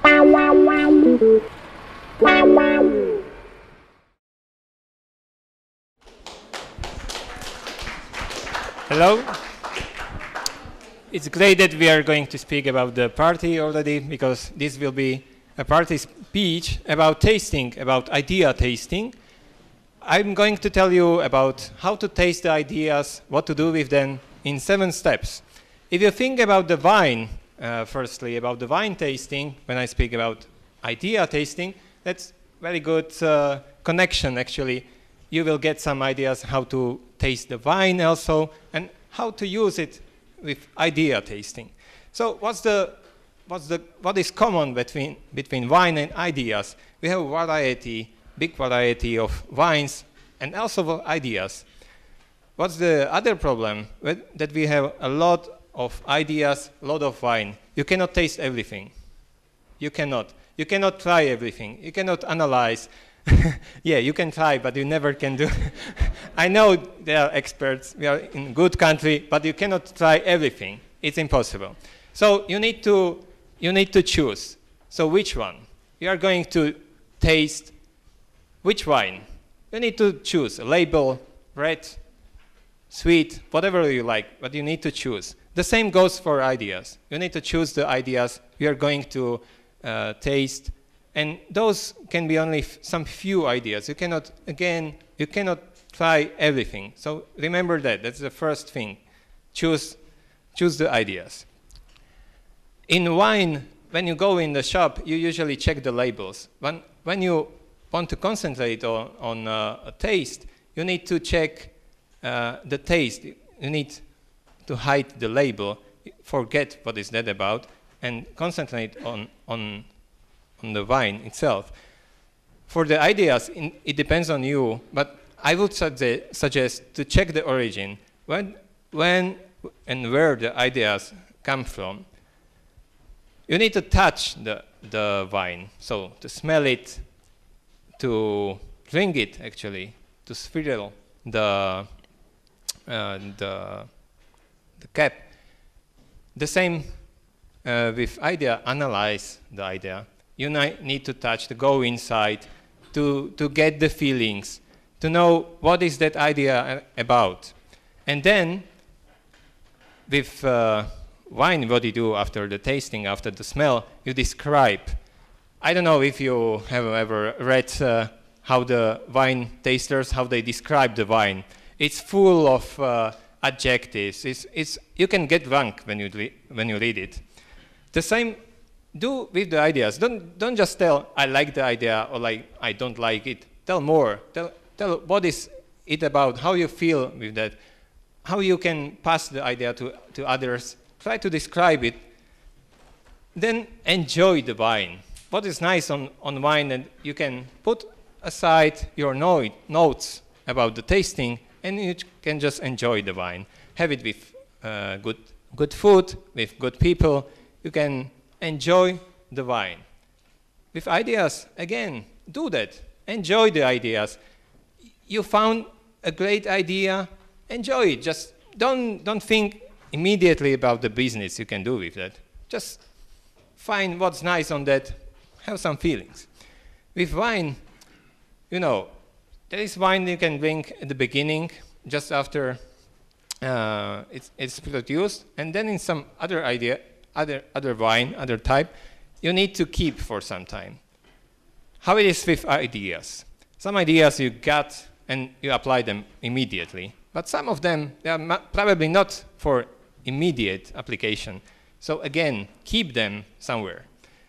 Hello. It's great that we are going to speak about the party already, because this will be a party speech about tasting, about idea tasting. I'm going to tell you about how to taste the ideas, what to do with them in 7 steps. If you think about the wine, firstly, about the wine tasting, when I speak about idea tasting, that's very good connection, actually. You will get some ideas how to taste the wine also, and how to use it with idea tasting. So what is common between wine and ideas? We have a variety, big variety of wines and also of ideas. What's the other problem? That we have a lot of ideas, a lot of wine. You cannot taste everything. You cannot. You cannot try everything. You cannot analyze. Yeah, you can try, but you never can do. I know they are experts. We are in a good country, but you cannot try everything. It's impossible. So you need to choose. So which one? You are going to taste which wine? You need to choose a label, red, sweet, whatever you like, but you need to choose. The same goes for ideas. You need to choose the ideas you are going to taste. And those can be only some few ideas. You cannot try everything. So remember that. That's the first thing. Choose the ideas. In wine, when you go in the shop, you usually check the labels. When you want to concentrate on a taste, you need to check the taste. You need to hide the label, forget what is that about, and concentrate on the wine itself. For the ideas, it depends on you, but I would suggest to check the origin, when and where the ideas come from. You need to touch the wine, so to smell it, to drink it actually, to swirl the cap. The same with idea, analyze the idea. You need to touch, to go inside, to get the feelings, to know what is that idea about. And then, with wine, what you do after the tasting, after the smell, you describe. I don't know if you have ever read how the wine tasters, how they describe the wine. It's full of adjectives. You can get drunk when you read it. The same do with the ideas. Don't just tell I like the idea or like I don't like it. Tell more. Tell what is it about, how you feel with that, how you can pass the idea to others. Try to describe it. Then enjoy the wine. What is nice on wine, that you can put aside your notes about the tasting, and you can just enjoy the wine. Have it with good food, with good people. You can enjoy the wine. With ideas, again, do that. Enjoy the ideas. You found a great idea, enjoy it. Just don't think immediately about the business you can do with that. Just find what's nice on that, have some feelings. With wine, there is wine you can drink at the beginning, just after it's produced, and then in some other wine, other type, you need to keep for some time. How it is with ideas? Some ideas you got and you apply them immediately, but some of them, they are probably not for immediate application. So again, keep them somewhere.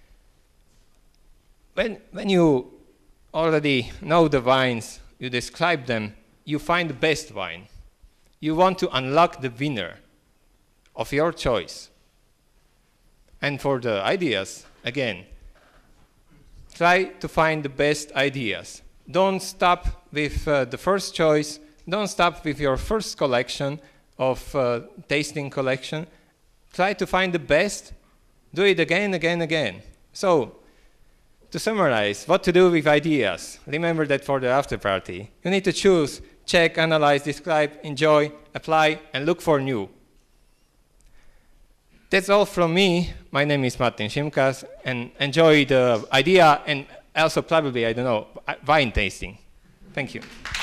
When you already know the wines, you describe them, you find the best wine. You want to unlock the winner of your choice. And for the ideas, again, try to find the best ideas. Don't stop with the first choice. Don't stop with your first collection of tasting collection. Try to find the best. Do it again, again, again. So, to summarize, what to do with ideas. Remember that for the after party. You need to choose, check, analyze, describe, enjoy, apply, and look for new. That's all from me. My name is Martin Simkas, and enjoy the idea and also probably, I don't know, wine tasting. Thank you.